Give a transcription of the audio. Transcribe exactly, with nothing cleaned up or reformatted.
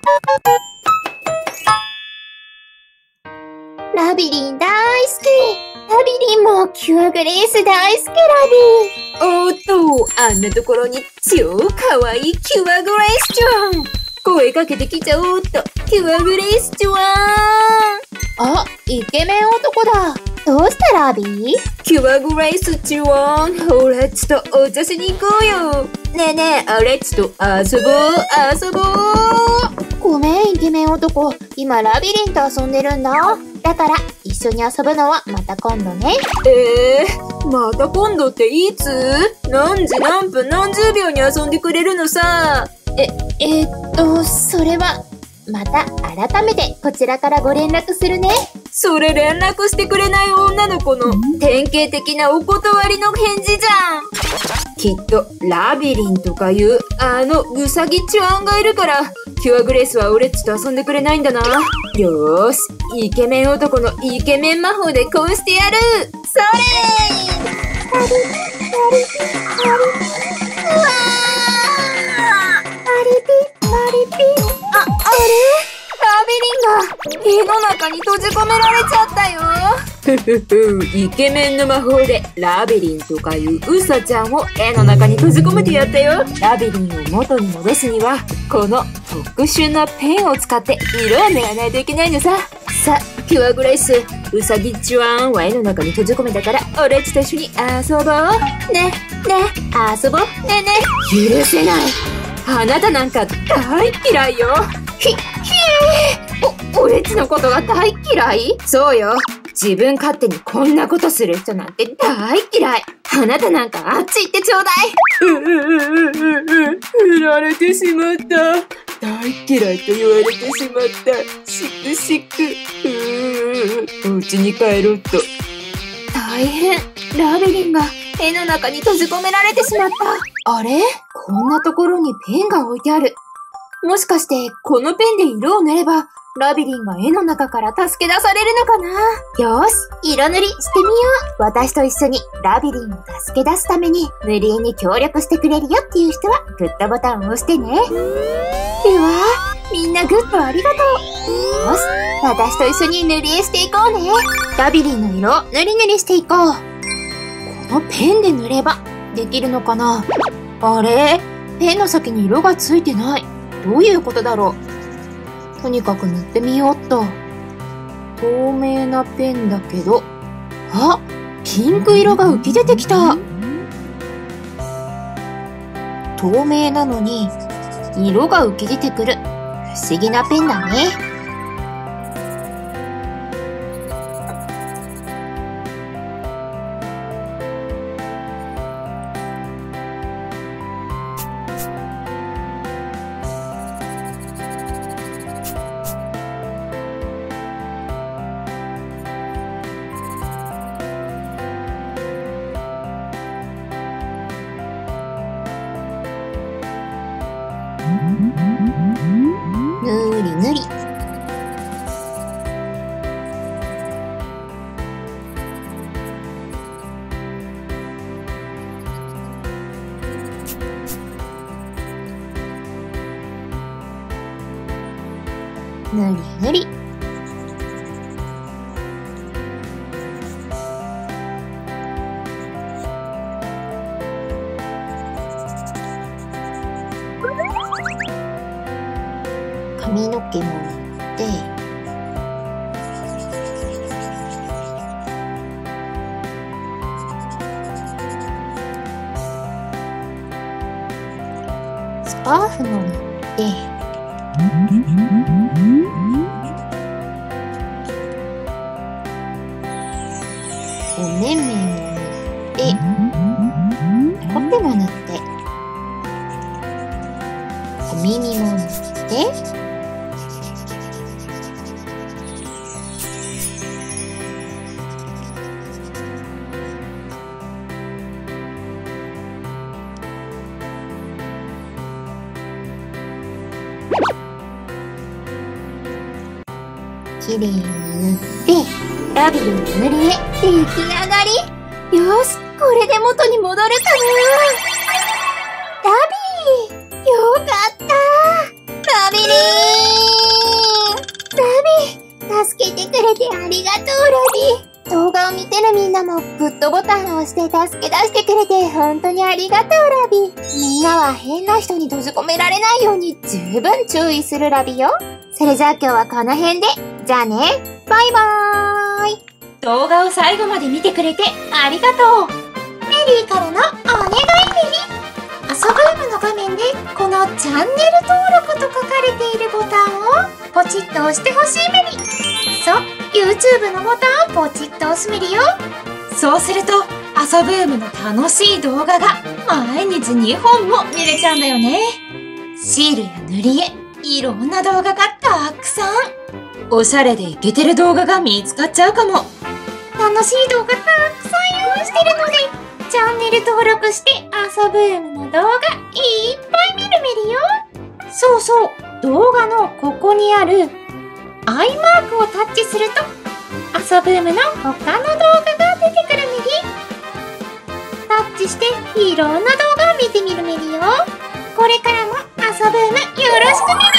ラビリン大好き。ラビリンもキュアグレース大好きラビー。 おっと、あんなところに超かわいいキュアグレースちゃん。声かけてきちゃおうっと、キュアグレースちゃん。 あ、イケメン男だ。どうしたラビー？ キュアグレースちゃん、ほらちょっとお茶しに行こうよ。ねえねえ、あれちょっと遊ぼう、遊ぼう。 ごめん、イケメン男。今ラビリンと遊んでるんだ。だから、一緒に遊ぶのはまた今度ね。 えー、また今度っていつ？何時何分何十秒に遊んでくれるのさ。 え、えー、っと、それは、また改めてこちらからご連絡するね。 それ連絡してくれない女の子の典型的なお断りの返事じゃん。きっとラビリンとかいうあのウサギちゃんがいるからキュアグレースは俺っちと遊んでくれないんだな。よーし、イケメン男のイケメン魔法でこうしてやる。それー。 パリパリパリ。うわー。パリピパリピ。 あ、あれ？ラビリンが家の中に閉じ込められちゃったよ。ふふふ、イケメンの魔法でラビリンとかいうウサちゃんを絵の中に閉じ込めてやったよ。ラビリンを元に戻すにはこの特殊なペンを使って色を塗らないといけないのさ。さあ、キュアグレース、ウサギちゃんは絵の中に閉じ込めたから俺っちと一緒に遊ぼう。ね、ね、遊ぼう。ねね。許せない。あなたなんか大嫌いよ。ひ、ひえー、お、俺っちのことが大嫌い？そうよ。自分勝手にこんなことする人なんて大嫌い。あなたなんかあっち行ってちょうだい。うううううう、振られてしまった。大嫌いと言われてしまった。しくしく。ううう、お家に帰ろうと。大変。ラビリンが絵の中に閉じ込められてしまった。あれ？こんなところにペンが置いてある。もしかして、このペンで色を塗れば、ラビリンが絵の中から助け出されるのかな？よーし、色塗りしてみよう。私と一緒にラビリンを助け出すために、塗り絵に協力してくれるよっていう人は、グッドボタンを押してね。では、みんなグッドありがとう。よし、私と一緒に塗り絵していこうね。ラビリンの色を塗り塗りしていこう。このペンで塗れば、できるのかな？あれ？ペンの先に色がついてない。どういうことだろう。とにかく塗ってみようっと。透明なペンだけど、あ、ピンク色が浮き出てきた。透明なのに色が浮き出てくる不思議なペンだね。ぬりぬり。ぬりぬり。髪の毛も塗って、スカーフも塗って、お目目も塗って、ほっぺも塗って、お耳も塗って、きれいに塗って、ラビリンの塗り絵、出来上がり。よし、これで元に戻るかな。ラビー、よかった。ラビリン。 れてありがとう、ラビ。動画を見てるみんなもグッドボタンを押して助け出してくれて本当にありがとう、ラビ。みんなは変な人に閉じ込められないように十分注意するラビよ。それじゃあ今日はこの辺で。じゃあね。バイバーイ。 動画を最後まで見てくれてありがとう。 メリーからのお願いメリ。遊ぶームの画面でこのチャンネル登録と書かれているボタンをポチッと押してほしいメリ。そう、YouTube のボタンをポチッと押すメリよ。 そうすると遊ぶームの楽しい動画が毎日にほんも見れちゃうんだよね。シールや塗り絵、いろんな動画がたくさん。おしゃれでイケてる動画が見つかっちゃうかも。 楽しい動画たくさん用意してるので、チャンネル登録して遊ぶームの動画いっぱい見るメリよ。そうそう、動画のここにあるアイマークをタッチすると遊ぶームの他の動画が出てくるメリ。タッチしていろんな動画を見てみるメリよ。これからも遊ぶームよろしくメリ。